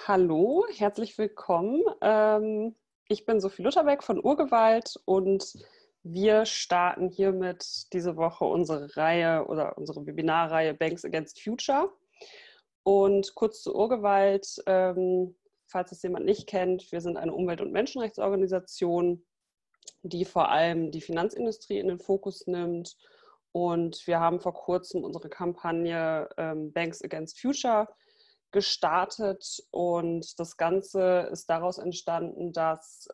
Hallo, herzlich willkommen. Ich bin Sophie Lutherbeck von Urgewalt und wir starten hiermit diese Woche unsere Reihe oder unsere Webinarreihe Banks Against Future. Und kurz zu Urgewalt, falls es jemand nicht kennt, wir sind eine Umwelt- und Menschenrechtsorganisation, die vor allem die Finanzindustrie in den Fokus nimmt. Und wir haben vor kurzem unsere Kampagne Banks Against Future gestartet und das Ganze ist daraus entstanden, dass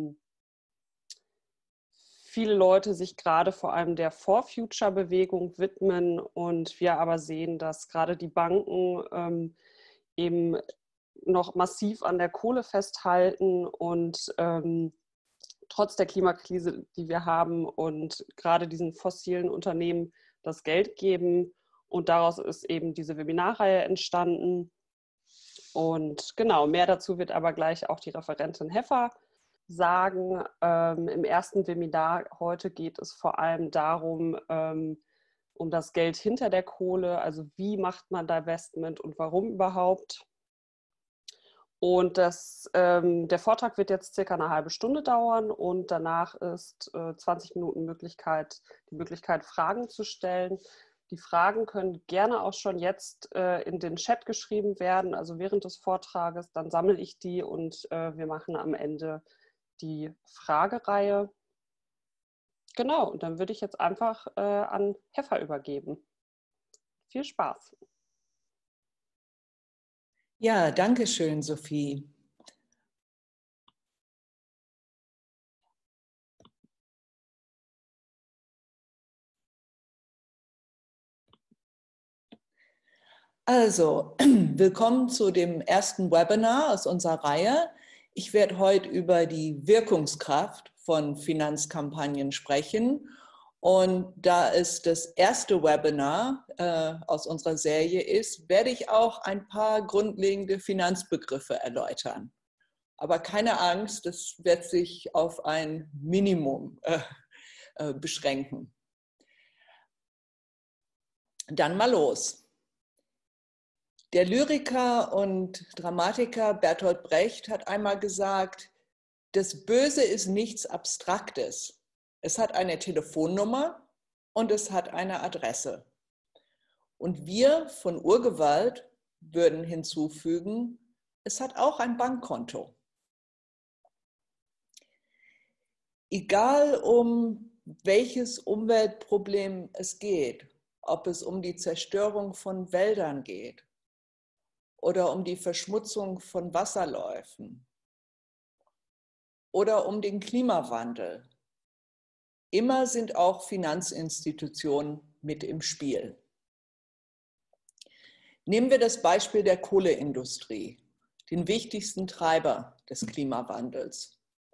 viele Leute sich gerade vor allem der For-Future-Bewegung widmen und wir aber sehen, dass gerade die Banken eben noch massiv an der Kohle festhalten und trotz der Klimakrise, die wir haben und gerade diesen fossilen Unternehmen das Geld geben. Und daraus ist eben diese Webinarreihe entstanden. Und genau, mehr dazu wird aber gleich auch die Referentin Heffer sagen. Im ersten Webinar heute geht es vor allem darum, um das Geld hinter der Kohle, also wie macht man Divestment und warum überhaupt. Und der Vortrag wird jetzt circa eine halbe Stunde dauern und danach ist 20 Minuten die Möglichkeit, Fragen zu stellen. Die Fragen können gerne auch schon jetzt in den Chat geschrieben werden, also während des Vortrages. Dann sammle ich die und wir machen am Ende die Fragereihe. Genau, und dann würde ich jetzt einfach an Heffer übergeben. Viel Spaß. Ja, danke schön, Sophie. Also, willkommen zu dem ersten Webinar aus unserer Reihe. Ich werde heute über die Wirkungskraft von Finanzkampagnen sprechen. Und da es das erste Webinar aus unserer Serie ist, werde ich auch ein paar grundlegende Finanzbegriffe erläutern. Aber keine Angst, das wird sich auf ein Minimum beschränken. Dann mal los. Der Lyriker und Dramatiker Bertolt Brecht hat einmal gesagt, das Böse ist nichts Abstraktes. Es hat eine Telefonnummer und es hat eine Adresse. Und wir von Urgewalt würden hinzufügen, es hat auch ein Bankkonto. Egal um welches Umweltproblem es geht, ob es um die Zerstörung von Wäldern geht oder um die Verschmutzung von Wasserläufen oder um den Klimawandel. Immer sind auch Finanzinstitutionen mit im Spiel. Nehmen wir das Beispiel der Kohleindustrie, den wichtigsten Treiber des Klimawandels.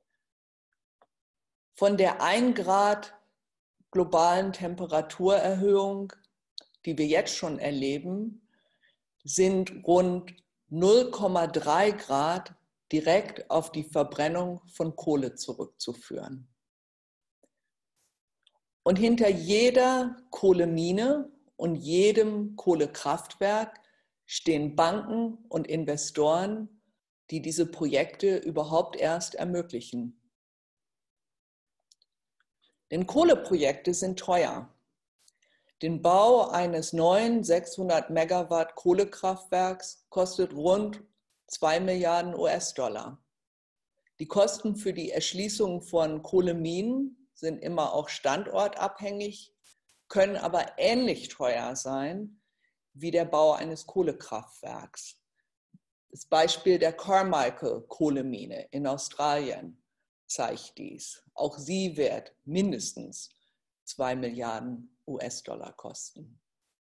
Von der 1 Grad globalen Temperaturerhöhung, die wir jetzt schon erleben, sind rund 0,3 Grad direkt auf die Verbrennung von Kohle zurückzuführen. Und hinter jeder Kohlemine und jedem Kohlekraftwerk stehen Banken und Investoren, die diese Projekte überhaupt erst ermöglichen. Denn Kohleprojekte sind teuer. Den Bau eines neuen 600 Megawatt Kohlekraftwerks kostet rund 2 Milliarden US-Dollar. Die Kosten für die Erschließung von Kohleminen sind immer auch standortabhängig, können aber ähnlich teuer sein wie der Bau eines Kohlekraftwerks. Das Beispiel der Carmichael-Kohlemine in Australien zeigt dies. Auch sie wird mindestens 2 Milliarden US-Dollar kosten.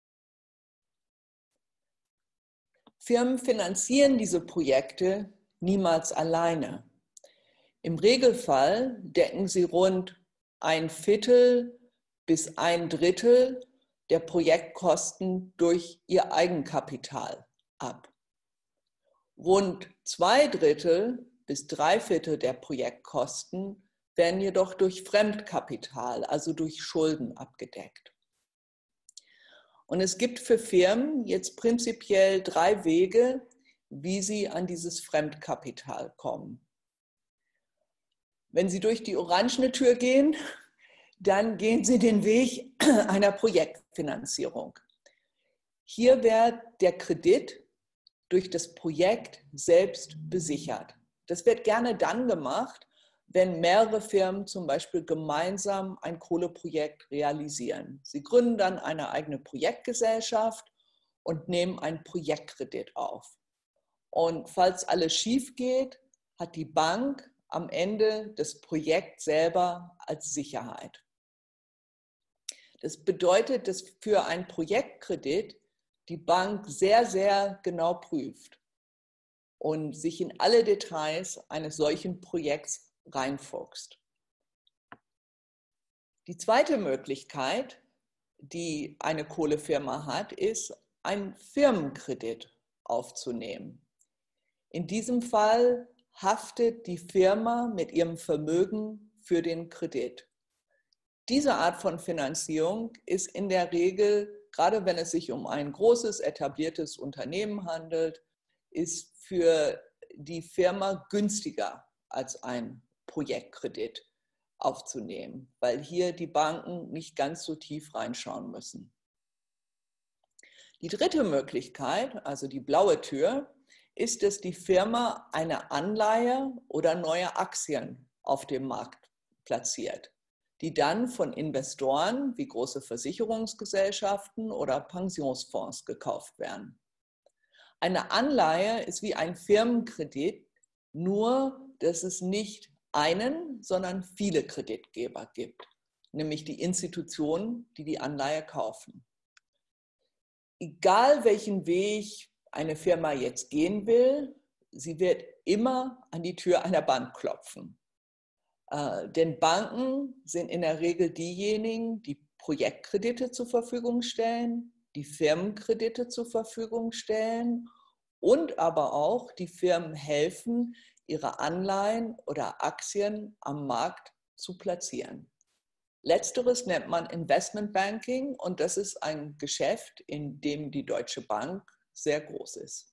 Firmen finanzieren diese Projekte niemals alleine. Im Regelfall decken sie rund 1/4 bis 1/3 der Projektkosten durch ihr Eigenkapital ab. Rund 2/3 bis 3/4 der Projektkosten werden jedoch durch Fremdkapital, also durch Schulden abgedeckt. Und es gibt für Firmen jetzt prinzipiell 3 Wege, wie sie an dieses Fremdkapital kommen. Wenn Sie durch die orangene Tür gehen, dann gehen Sie den Weg einer Projektfinanzierung. Hier wird der Kredit durch das Projekt selbst besichert. Das wird gerne dann gemacht, wenn mehrere Firmen zum Beispiel gemeinsam ein Kohleprojekt realisieren. Sie gründen dann eine eigene Projektgesellschaft und nehmen einen Projektkredit auf. Und falls alles schief geht, hat die Bank am Ende das Projekt selber als Sicherheit. Das bedeutet, dass für einen Projektkredit die Bank sehr, sehr genau prüft und sich in alle Details eines solchen Projekts reinfuchst. Die zweite Möglichkeit, die eine Kohlefirma hat, ist, einen Firmenkredit aufzunehmen. In diesem Fall haftet die Firma mit ihrem Vermögen für den Kredit. Diese Art von Finanzierung ist in der Regel, gerade wenn es sich um ein großes, etabliertes Unternehmen handelt, ist für die Firma günstiger als ein Projektkredit aufzunehmen, weil hier die Banken nicht ganz so tief reinschauen müssen. Die dritte Möglichkeit, also die blaue Tür, ist, dass die Firma eine Anleihe oder neue Aktien auf dem Markt platziert, die dann von Investoren wie große Versicherungsgesellschaften oder Pensionsfonds gekauft werden. Eine Anleihe ist wie ein Firmenkredit, nur dass es nicht einen, sondern viele Kreditgeber gibt, nämlich die Institutionen, die die Anleihe kaufen. Egal welchen Weg eine Firma jetzt gehen will, sie wird immer an die Tür einer Bank klopfen. Denn Banken sind in der Regel diejenigen, die Projektkredite zur Verfügung stellen, die Firmenkredite zur Verfügung stellen und aber auch die Firmen helfen, ihre Anleihen oder Aktien am Markt zu platzieren. Letzteres nennt man Investmentbanking und das ist ein Geschäft, in dem die Deutsche Bank sehr groß ist.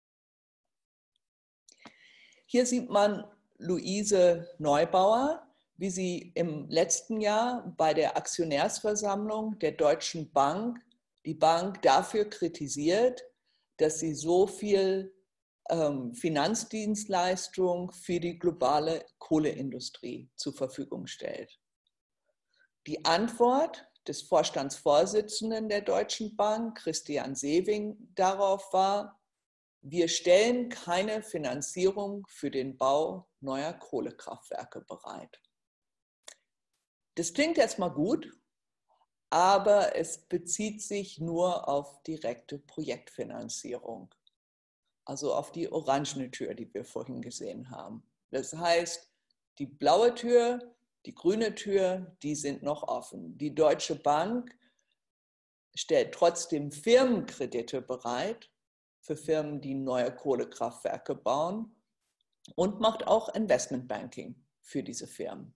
Hier sieht man Luise Neubauer, wie sie im letzten Jahr bei der Aktionärsversammlung der Deutschen Bank die Bank dafür kritisiert, dass sie so viel Finanzdienstleistung für die globale Kohleindustrie zur Verfügung stellt. Die Antwort des Vorstandsvorsitzenden der Deutschen Bank, Christian Sewing, darauf war: Wir stellen keine Finanzierung für den Bau neuer Kohlekraftwerke bereit. Das klingt erstmal gut, aber es bezieht sich nur auf direkte Projektfinanzierung, also auf die orangene Tür, die wir vorhin gesehen haben. Das heißt, die blaue Tür, die grüne Tür, die sind noch offen. Die Deutsche Bank stellt trotzdem Firmenkredite bereit für Firmen, die neue Kohlekraftwerke bauen und macht auch Investmentbanking für diese Firmen.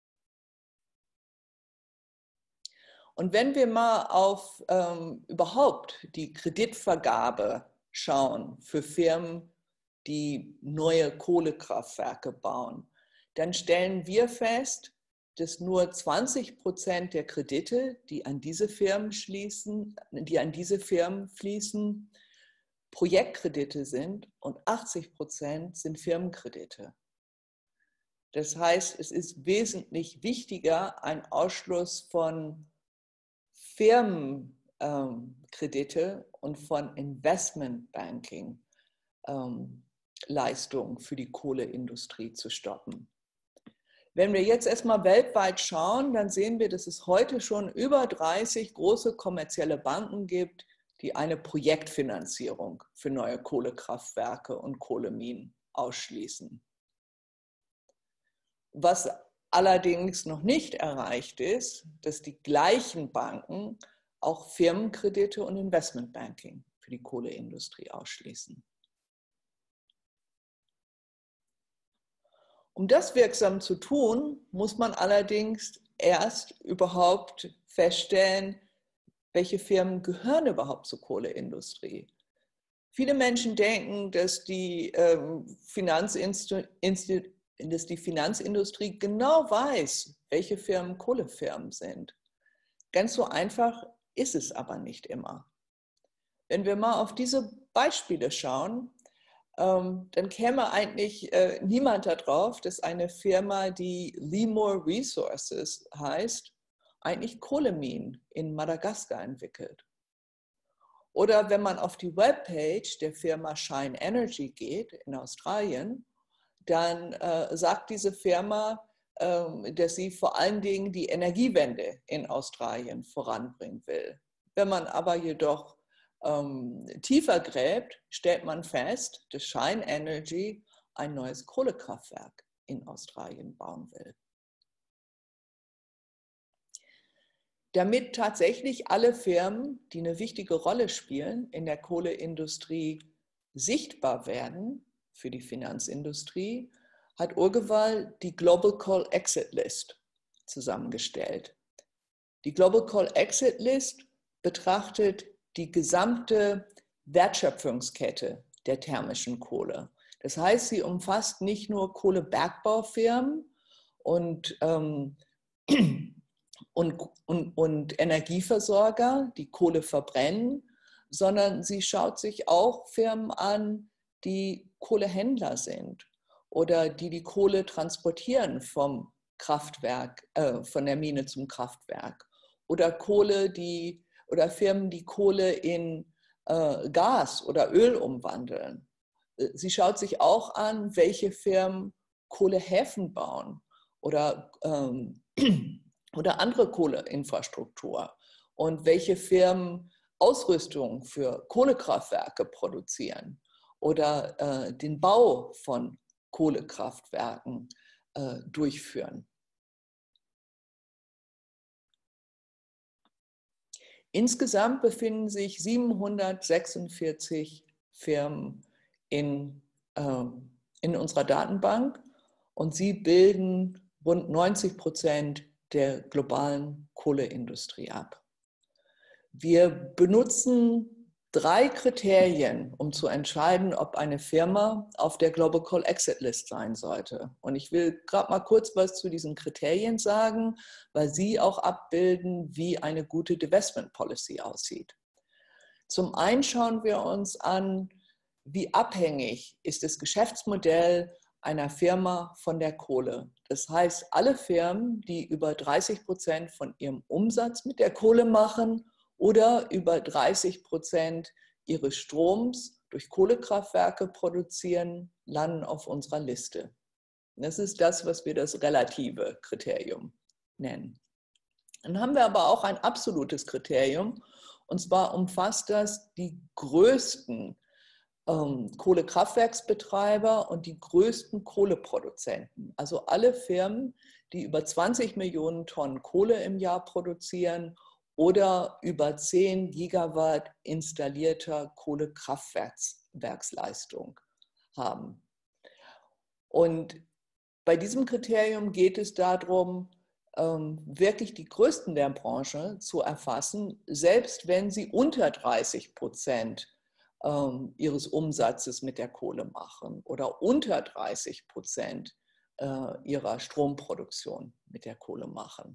Und wenn wir mal auf überhaupt die Kreditvergabe schauen für Firmen, die neue Kohlekraftwerke bauen, dann stellen wir fest, dass nur 20% der Kredite, die an diese Firmen fließen, Projektkredite sind und 80% sind Firmenkredite. Das heißt, es ist wesentlich wichtiger, einen Ausschluss von Firmenkredite und von Investmentbanking Leistungen für die Kohleindustrie zu stoppen. Wenn wir jetzt erstmal weltweit schauen, dann sehen wir, dass es heute schon über 30 große kommerzielle Banken gibt, die eine Projektfinanzierung für neue Kohlekraftwerke und Kohleminen ausschließen. Was allerdings noch nicht erreicht ist, dass die gleichen Banken auch Firmenkredite und Investmentbanking für die Kohleindustrie ausschließen. Um das wirksam zu tun, muss man allerdings erst überhaupt feststellen, welche Firmen gehören überhaupt zur Kohleindustrie. Viele Menschen denken, dass die Finanzindustrie genau weiß, welche Firmen Kohlefirmen sind. Ganz so einfach ist es aber nicht immer. Wenn wir mal auf diese Beispiele schauen, dann käme eigentlich niemand darauf, dass eine Firma, die Limor Resources heißt, eigentlich Kohleminen in Madagaskar entwickelt. Oder wenn man auf die Webpage der Firma Shine Energy geht in Australien, dann sagt diese Firma, dass sie vor allen Dingen die Energiewende in Australien voranbringen will. Wenn man aber jedoch tiefer gräbt, stellt man fest, dass Shine Energy ein neues Kohlekraftwerk in Australien bauen will. Damit tatsächlich alle Firmen, die eine wichtige Rolle spielen in der Kohleindustrie, sichtbar werden für die Finanzindustrie, hat Urgewal die Global Coal Exit List zusammengestellt. Die Global Coal Exit List betrachtet die gesamte Wertschöpfungskette der thermischen Kohle. Das heißt, sie umfasst nicht nur Kohlebergbaufirmen und Energieversorger, die Kohle verbrennen, sondern sie schaut sich auch Firmen an, die Kohlehändler sind oder die Kohle transportieren vom Kraftwerk, von der Mine zum Kraftwerk oder Firmen, die Kohle in Gas oder Öl umwandeln. Sie schaut sich auch an, welche Firmen Kohlehäfen bauen oder andere Kohleinfrastruktur und welche Firmen Ausrüstung für Kohlekraftwerke produzieren oder den Bau von Kohlekraftwerken durchführen. Insgesamt befinden sich 746 Firmen in unserer Datenbank und sie bilden rund 90% der globalen Kohleindustrie ab. Wir benutzen 3 Kriterien, um zu entscheiden, ob eine Firma auf der Global Coal Exit List sein sollte. Und ich will gerade mal kurz was zu diesen Kriterien sagen, weil sie auch abbilden, wie eine gute Divestment Policy aussieht. Zum einen schauen wir uns an, wie abhängig ist das Geschäftsmodell einer Firma von der Kohle. Das heißt, alle Firmen, die über 30% von ihrem Umsatz mit der Kohle machen oder über 30% ihres Stroms durch Kohlekraftwerke produzieren, landen auf unserer Liste. Das ist das, was wir das relative Kriterium nennen. Dann haben wir aber auch ein absolutes Kriterium, und zwar umfasst das die größten Kohlekraftwerksbetreiber und die größten Kohleproduzenten. Also alle Firmen, die über 20 Millionen Tonnen Kohle im Jahr produzieren oder über 10 Gigawatt installierter Kohlekraftwerksleistung haben. Und bei diesem Kriterium geht es darum, wirklich die Größten der Branche zu erfassen, selbst wenn sie unter 30% ihres Umsatzes mit der Kohle machen oder unter 30% ihrer Stromproduktion mit der Kohle machen.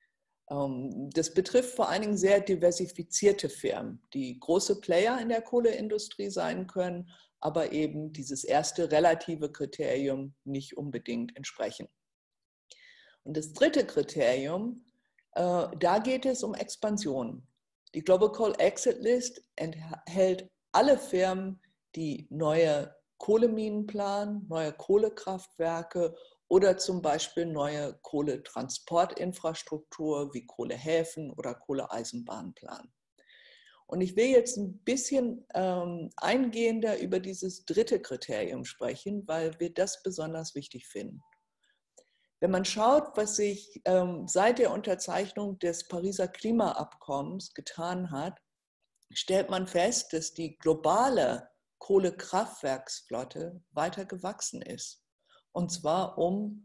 Das betrifft vor allen Dingen sehr diversifizierte Firmen, die große Player in der Kohleindustrie sein können, aber eben dieses erste relative Kriterium nicht unbedingt entsprechen. Und das dritte Kriterium, da geht es um Expansion. Die Global Coal Exit List enthält alle Firmen, die neue Kohleminen planen, neue Kohlekraftwerke oder zum Beispiel neue Kohletransportinfrastruktur wie Kohlehäfen oder Kohleeisenbahnen planen. Und ich will jetzt ein bisschen eingehender über dieses dritte Kriterium sprechen, weil wir das besonders wichtig finden. Wenn man schaut, was sich seit der Unterzeichnung des Pariser Klimaabkommens getan hat, stellt man fest, dass die globale Kohlekraftwerksflotte weiter gewachsen ist. Und zwar um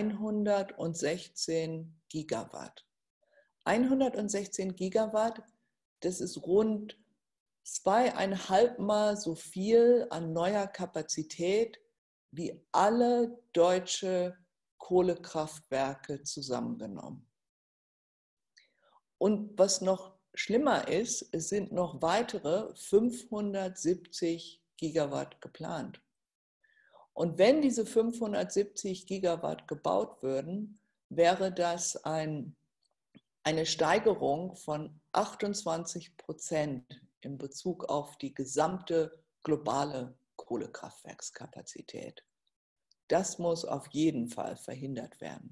116 Gigawatt. 116 Gigawatt, das ist rund 2,5 Mal so viel an neuer Kapazität wie alle deutsche Kohlekraftwerke zusammengenommen. Und was noch schlimmer ist, es sind noch weitere 570 Gigawatt geplant. Und wenn diese 570 Gigawatt gebaut würden, wäre das eine Steigerung von 28% in Bezug auf die gesamte globale Kohlekraftwerkskapazität. Das muss auf jeden Fall verhindert werden.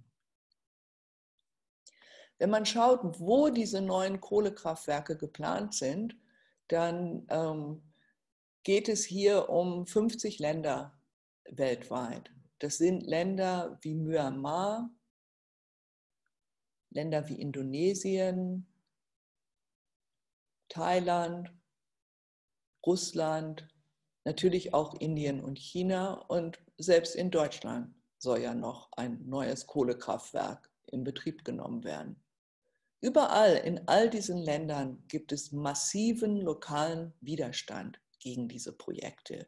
Wenn man schaut, wo diese neuen Kohlekraftwerke geplant sind, dann geht es hier um 50 Länder weltweit. Das sind Länder wie Myanmar, Länder wie Indonesien, Thailand, Russland, natürlich auch Indien und China, und selbst in Deutschland soll ja noch ein neues Kohlekraftwerk in Betrieb genommen werden. Überall in all diesen Ländern gibt es massiven lokalen Widerstand gegen diese Projekte.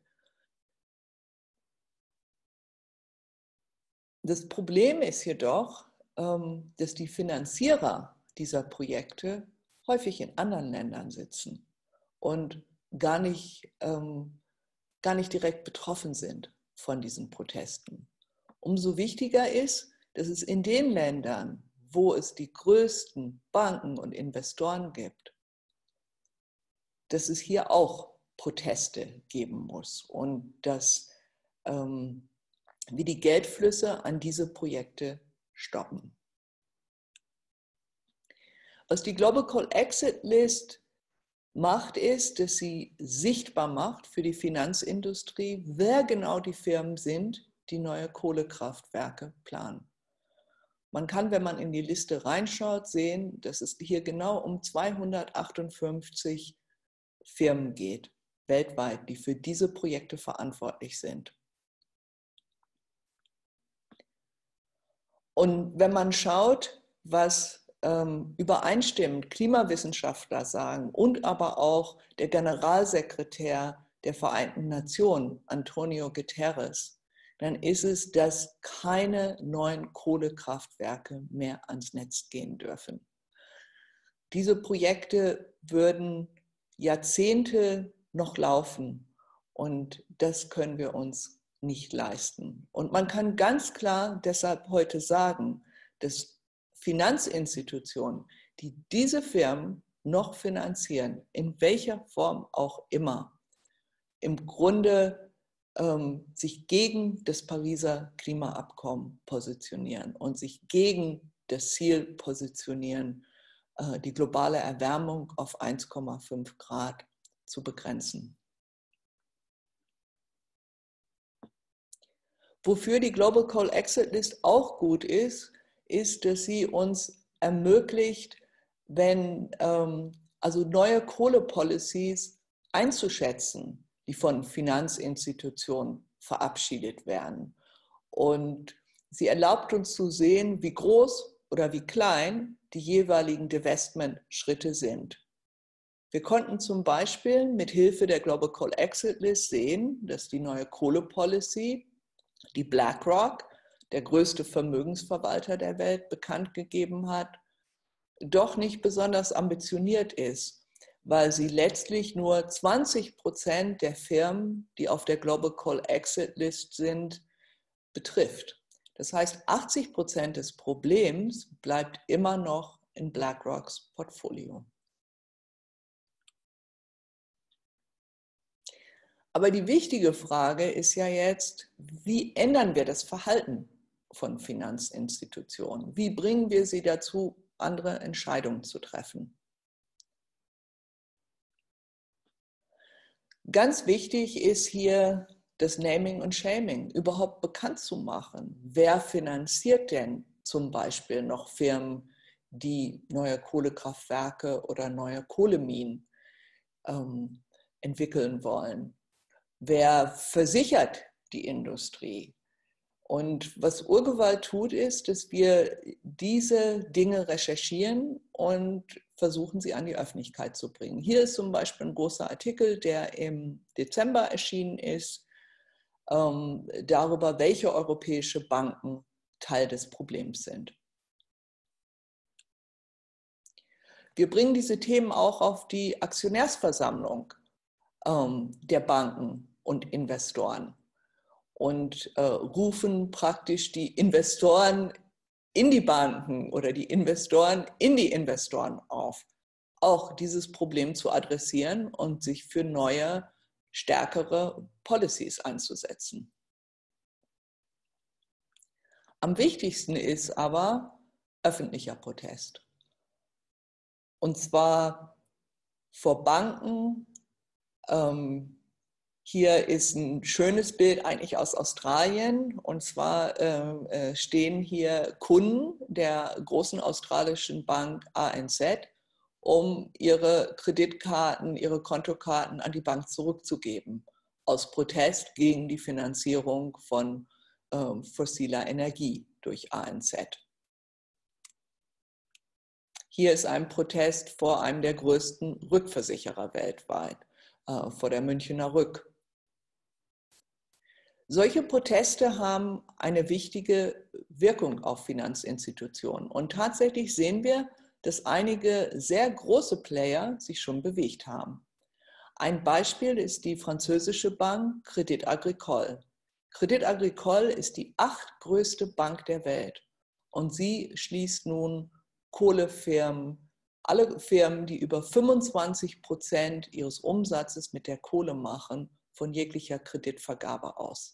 Das Problem ist jedoch, dass die Finanzierer dieser Projekte häufig in anderen Ländern sitzen und gar nicht direkt betroffen sind von diesen Protesten. Umso wichtiger ist, dass es in den Ländern, wo es die größten Banken und Investoren gibt, dass es hier auch Proteste geben muss und dass wir die Geldflüsse an diese Projekte stoppen. Was die Global Coal Exit List macht, ist, dass sie sichtbar macht für die Finanzindustrie, wer genau die Firmen sind, die neue Kohlekraftwerke planen. Man kann, wenn man in die Liste reinschaut, sehen, dass es hier genau um 258 Firmen geht, weltweit, die für diese Projekte verantwortlich sind. Und wenn man schaut, was übereinstimmend Klimawissenschaftler sagen und aber auch der Generalsekretär der Vereinten Nationen, Antonio Guterres, dann ist es, dass keine neuen Kohlekraftwerke mehr ans Netz gehen dürfen. Diese Projekte würden Jahrzehnte noch laufen und das können wir uns nicht leisten. Und man kann ganz klar deshalb heute sagen, dass Finanzinstitutionen, die diese Firmen noch finanzieren, in welcher Form auch immer, im Grunde sich gegen das Pariser Klimaabkommen positionieren und sich gegen das Ziel positionieren, die globale Erwärmung auf 1,5 Grad zu begrenzen. Wofür die Global Coal Exit List auch gut ist, dass sie uns ermöglicht, also neue Kohlepolicies einzuschätzen, die von Finanzinstitutionen verabschiedet werden. Und sie erlaubt uns zu sehen, wie groß oder wie klein die jeweiligen Divestment-Schritte sind. Wir konnten zum Beispiel mit Hilfe der Global Coal Exit List sehen, dass die neue Kohlepolicy, die BlackRock, der größte Vermögensverwalter der Welt, bekannt gegeben hat, doch nicht besonders ambitioniert ist, weil sie letztlich nur 20% der Firmen, die auf der Global Coal Exit List sind, betrifft. Das heißt, 80% des Problems bleibt immer noch in BlackRocks Portfolio. Aber die wichtige Frage ist ja jetzt, wie ändern wir das Verhalten von Finanzinstitutionen? Wie bringen wir sie dazu, andere Entscheidungen zu treffen? Ganz wichtig ist hier das Naming und Shaming, überhaupt bekannt zu machen. Wer finanziert denn zum Beispiel noch Firmen, die neue Kohlekraftwerke oder neue Kohleminen entwickeln wollen? Wer versichert die Industrie? Und was Urgewalt tut, ist, dass wir diese Dinge recherchieren und versuchen, sie an die Öffentlichkeit zu bringen. Hier ist zum Beispiel ein großer Artikel, der im Dezember erschienen ist, darüber, welche europäische Banken Teil des Problems sind. Wir bringen diese Themen auch auf die Aktionärsversammlung der Banken und Investoren und rufen praktisch die Investoren in die Banken oder die Investoren in die Investoren auf, auch dieses Problem zu adressieren und sich für neue, stärkere Policies einzusetzen. Am wichtigsten ist aber öffentlicher Protest. Und zwar vor Banken. Hier ist ein schönes Bild eigentlich aus Australien. Und zwar stehen hier Kunden der großen australischen Bank ANZ, um ihre Kreditkarten, ihre Kontokarten an die Bank zurückzugeben, aus Protest gegen die Finanzierung von fossiler Energie durch ANZ. Hier ist ein Protest vor einem der größten Rückversicherer weltweit, vor der Münchener Rück. Solche Proteste haben eine wichtige Wirkung auf Finanzinstitutionen. Und tatsächlich sehen wir, dass einige sehr große Player sich schon bewegt haben. Ein Beispiel ist die französische Bank Crédit Agricole. Crédit Agricole ist die 8. größte Bank der Welt. Und sie schließt nun Kohlefirmen, alle Firmen, die über 25% ihres Umsatzes mit der Kohle machen, von jeglicher Kreditvergabe aus.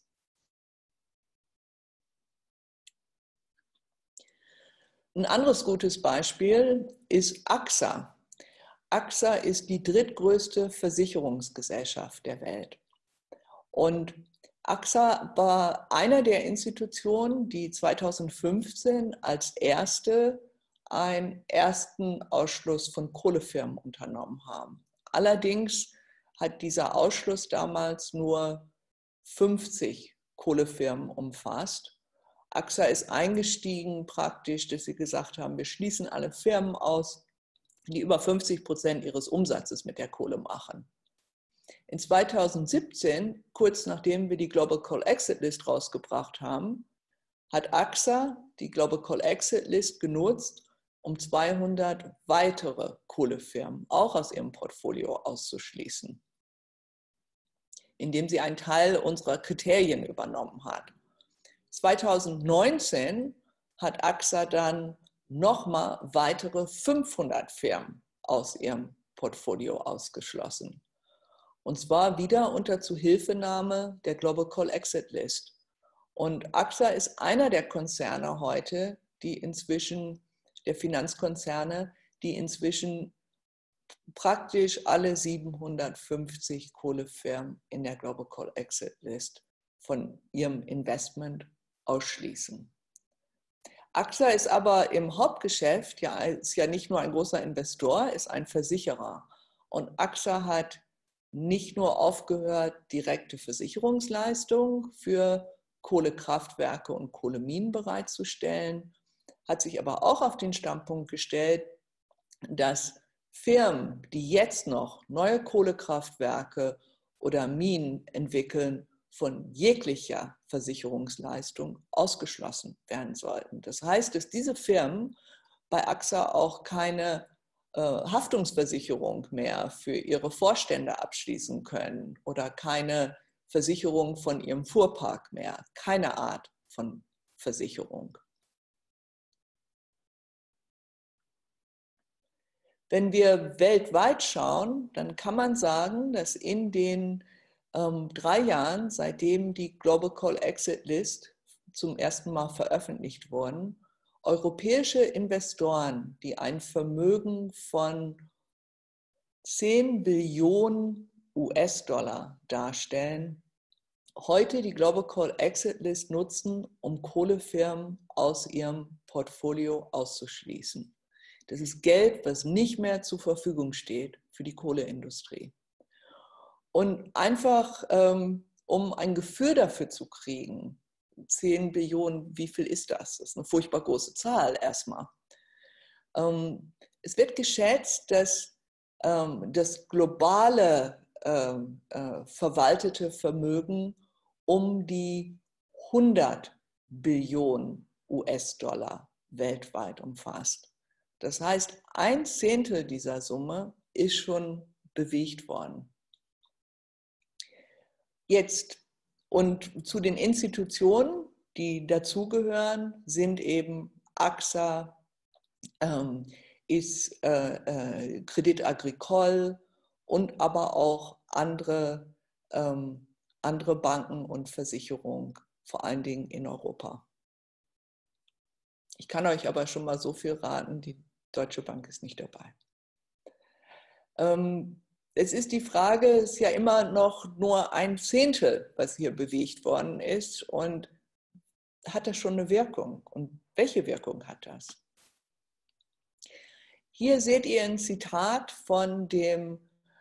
Ein anderes gutes Beispiel ist AXA. AXA ist die drittgrößte Versicherungsgesellschaft der Welt. Und AXA war einer der Institutionen, die 2015 als erste einen ersten Ausschluss von Kohlefirmen unternommen haben. Allerdings hat dieser Ausschluss damals nur 50 Kohlefirmen umfasst. AXA ist eingestiegen praktisch, dass sie gesagt haben, wir schließen alle Firmen aus, die über 50% ihres Umsatzes mit der Kohle machen. In 2017, kurz nachdem wir die Global Coal Exit List rausgebracht haben, hat AXA die Global Coal Exit List genutzt, um 200 weitere Kohlefirmen auch aus ihrem Portfolio auszuschließen, indem sie einen Teil unserer Kriterien übernommen hat. 2019 hat AXA dann nochmal weitere 500 Firmen aus ihrem Portfolio ausgeschlossen. Und zwar wieder unter Zuhilfenahme der Global Coal Exit List. Und AXA ist einer der Konzerne heute, der Finanzkonzerne, die inzwischen praktisch alle 750 Kohlefirmen in der Global Coal Exit List von ihrem Investment ausschließen. AXA ist aber im Hauptgeschäft, ist ja nicht nur ein großer Investor, ist ein Versicherer. Und AXA hat nicht nur aufgehört, direkte Versicherungsleistungen für Kohlekraftwerke und Kohleminen bereitzustellen, hat sich aber auch auf den Standpunkt gestellt, dass Firmen, die jetzt noch neue Kohlekraftwerke oder Minen entwickeln, von jeglicher Versicherungsleistung ausgeschlossen werden sollten. Das heißt, dass diese Firmen bei AXA auch keine Haftungsversicherung mehr für ihre Vorstände abschließen können oder keine Versicherung von ihrem Fuhrpark mehr, keine Art von Versicherung. Wenn wir weltweit schauen, dann kann man sagen, dass in den 3 Jahren, seitdem die Global Coal Exit List zum ersten Mal veröffentlicht wurden, europäische Investoren, die ein Vermögen von 10 Billionen US-Dollar darstellen, heute die Global Coal Exit List nutzen, um Kohlefirmen aus ihrem Portfolio auszuschließen. Das ist Geld, was nicht mehr zur Verfügung steht für die Kohleindustrie. Und einfach, um ein Gefühl dafür zu kriegen, 10 Billionen, wie viel ist das? Das ist eine furchtbar große Zahl erstmal. Es wird geschätzt, dass das globale verwaltete Vermögen um die 100 Billionen US-Dollar weltweit umfasst. Das heißt, 1/10 dieser Summe ist schon bewegt worden. Jetzt und zu den Institutionen, die dazugehören, sind eben AXA, ist Crédit Agricole und aber auch andere Banken und Versicherungen, vor allen Dingen in Europa. Ich kann euch aber schon mal so viel raten, die Deutsche Bank ist nicht dabei. Es ist die Frage, es ist ja immer noch nur 1/10, was hier bewegt worden ist, und hat das schon eine Wirkung? Und welche Wirkung hat das? Hier seht ihr ein Zitat von dem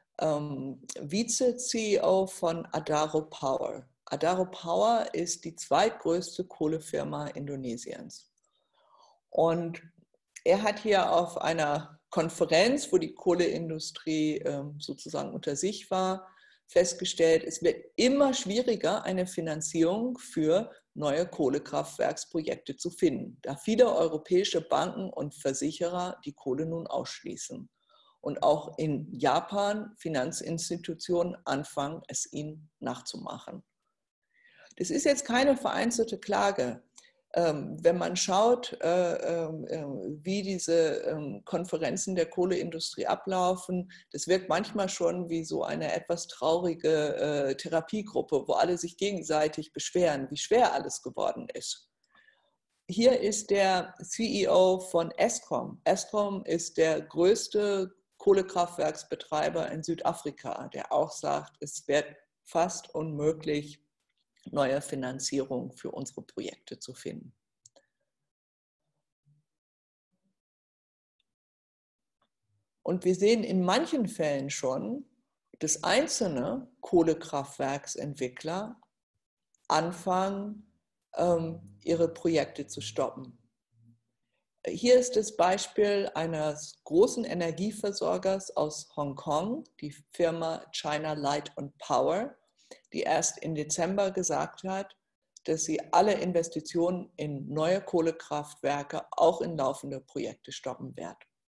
Vize-CEO von Adaro Power. Adaro Power ist die zweitgrößte Kohlefirma Indonesiens. Und er hat hier auf einer Konferenz, wo die Kohleindustrie sozusagen unter sich war, festgestellt, es wird immer schwieriger, eine Finanzierung für neue Kohlekraftwerksprojekte zu finden, da viele europäische Banken und Versicherer die Kohle nun ausschließen. Und auch in Japan Finanzinstitutionen anfangen, es ihnen nachzumachen. Das ist jetzt keine vereinzelte Klage. Wenn man schaut, wie diese Konferenzen der Kohleindustrie ablaufen, das wirkt manchmal schon wie so eine etwas traurige Therapiegruppe, wo alle sich gegenseitig beschweren, wie schwer alles geworden ist. Hier ist der CEO von Eskom. Eskom ist der größte Kohlekraftwerksbetreiber in Südafrika, der auch sagt, es wird fast unmöglich, neue Finanzierung für unsere Projekte zu finden. Und wir sehen in manchen Fällen schon, dass einzelne Kohlekraftwerksentwickler anfangen, ihre Projekte zu stoppen. Hier ist das Beispiel eines großen Energieversorgers aus Hongkong, die Firma China Light and Power, die erst im Dezember gesagt hat, dass sie alle Investitionen in neue Kohlekraftwerke auch in laufende Projekte stoppen wird.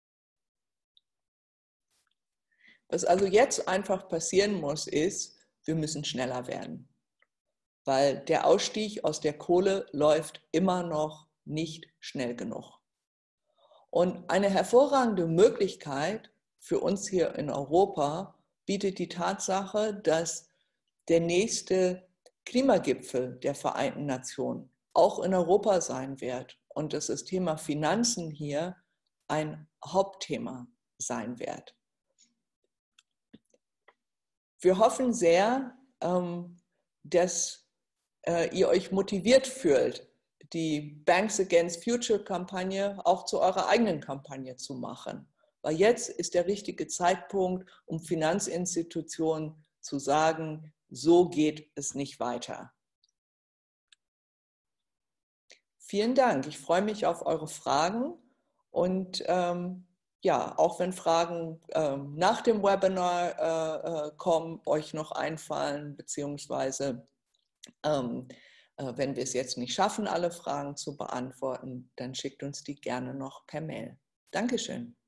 Was also jetzt einfach passieren muss, ist, wir müssen schneller werden, weil der Ausstieg aus der Kohle läuft immer noch nicht schnell genug. Und eine hervorragende Möglichkeit für uns hier in Europa bietet die Tatsache, dass der nächste Klimagipfel der Vereinten Nationen auch in Europa sein wird und dass das Thema Finanzen hier ein Hauptthema sein wird. Wir hoffen sehr, dass ihr euch motiviert fühlt, die Banks Against Future-Kampagne auch zu eurer eigenen Kampagne zu machen. Weil jetzt ist der richtige Zeitpunkt, um Finanzinstitutionen zu sagen, so geht es nicht weiter. Vielen Dank. Ich freue mich auf eure Fragen und ja, auch wenn Fragen nach dem Webinar kommen, euch noch einfallen, beziehungsweise wenn wir es jetzt nicht schaffen, alle Fragen zu beantworten, dann schickt uns die gerne noch per Mail. Dankeschön.